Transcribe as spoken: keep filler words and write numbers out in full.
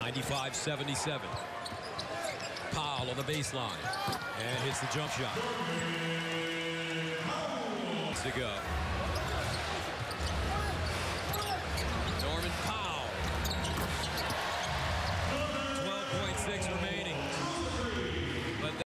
ninety-five seventy-seven. Powell on the baseline. And hits the jump shot. To go. Norman Powell. twelve point six remaining.